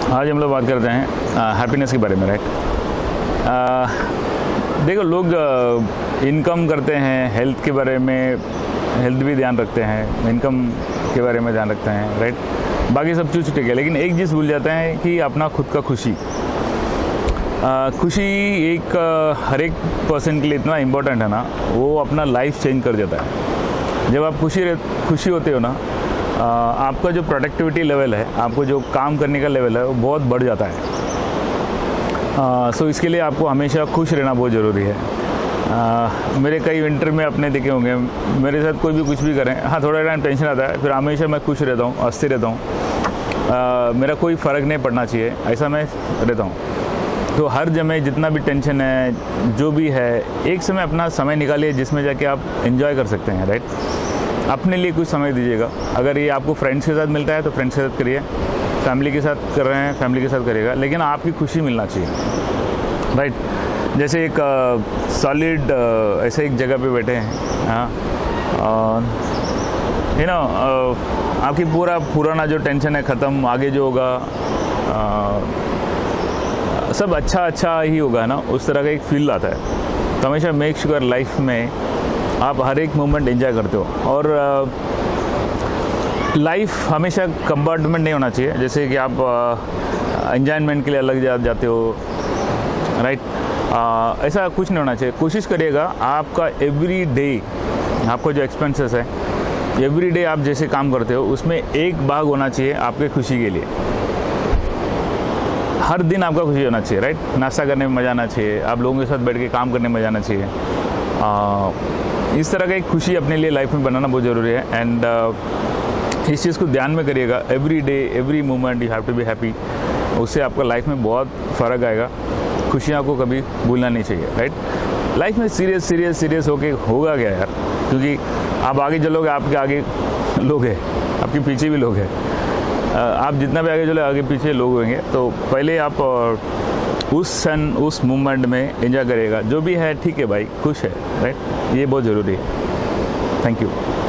आज हम लोग बात करते हैं हैप्पीनेस के बारे में, राइट। देखो, लोग इनकम करते हैं, हेल्थ के बारे में, हेल्थ भी ध्यान रखते हैं, इनकम के बारे में ध्यान रखते हैं, राइट। बाकी सब चीज़ ठीक है, लेकिन एक चीज़ भूल जाते हैं कि अपना खुद का खुशी एक हर एक पर्सन के लिए इतना इम्पोर्टेंट है ना, वो अपना लाइफ चेंज कर देता है। जब आप खुशी होते हो ना, आपका जो प्रोडक्टिविटी लेवल है, आपको जो काम करने का लेवल है, वो बहुत बढ़ जाता है। सो इसके लिए आपको हमेशा खुश रहना बहुत ज़रूरी है। मेरे कई विंटर में अपने देखे होंगे, मेरे साथ कोई भी कुछ भी करें, हाँ थोड़ा टाइम टेंशन आता है, फिर हमेशा मैं खुश रहता हूँ, हंसते रहता हूँ। मेरा कोई फ़र्क नहीं पड़ना चाहिए, ऐसा मैं रहता हूँ। तो हर जगह जितना भी टेंशन है, जो भी है, एक समय अपना समय निकालिए जिसमें जाके आप एंजॉय कर सकते हैं, राइट। अपने लिए कुछ समय दीजिएगा। अगर ये आपको फ्रेंड्स के साथ मिलता है तो फ्रेंड्स के साथ करिए, फैमिली के साथ कर रहे हैं फैमिली के साथ करिएगा, लेकिन आपकी खुशी मिलना चाहिए, राइट। जैसे एक सॉलिड ऐसे एक जगह पे बैठे हैं, हाँ, आपकी पुराना जो टेंशन है ख़त्म, आगे जो होगा सब अच्छा ही होगा ना, उस तरह का एक फील आता है। तो हमेशा मेक श्योर लाइफ में आप हर एक मोमेंट एंजॉय करते हो। और लाइफ हमेशा कंपार्टमेंट नहीं होना चाहिए, जैसे कि आप एंजॉयमेंट के लिए अलग जाते हो, राइट। ऐसा कुछ नहीं होना चाहिए। कोशिश करिएगा आपका एवरी डे, आपको जो एक्सपेंसेस है, एवरी डे आप जैसे काम करते हो उसमें एक भाग होना चाहिए आपके खुशी के लिए। हर दिन आपका खुशी होना चाहिए, राइट। नाश्ता करने में मज़ा आना चाहिए, आप लोगों के साथ बैठ के काम करने में मज़ा आना चाहिए। इस तरह का एक खुशी अपने लिए लाइफ में बनाना बहुत ज़रूरी है। एंड इस चीज़ को ध्यान में करिएगा, every day every moment you have to be happy. उससे आपका लाइफ में बहुत फ़र्क आएगा। खुशियाँ को कभी भूलना नहीं चाहिए, राइट। लाइफ में सीरियस होके होगा क्या यार, क्योंकि आप आगे चलोगे, आपके आगे लोग हैं, आपके पीछे भी लोग हैं। आप जितना भी आगे चलो, आगे पीछे लोग होंगे। तो पहले आप उस मोमेंट में एंजॉय करिएगा। जो भी है ठीक है भाई, खुश है, राइट। ये बहुत ज़रूरी है। Thank you.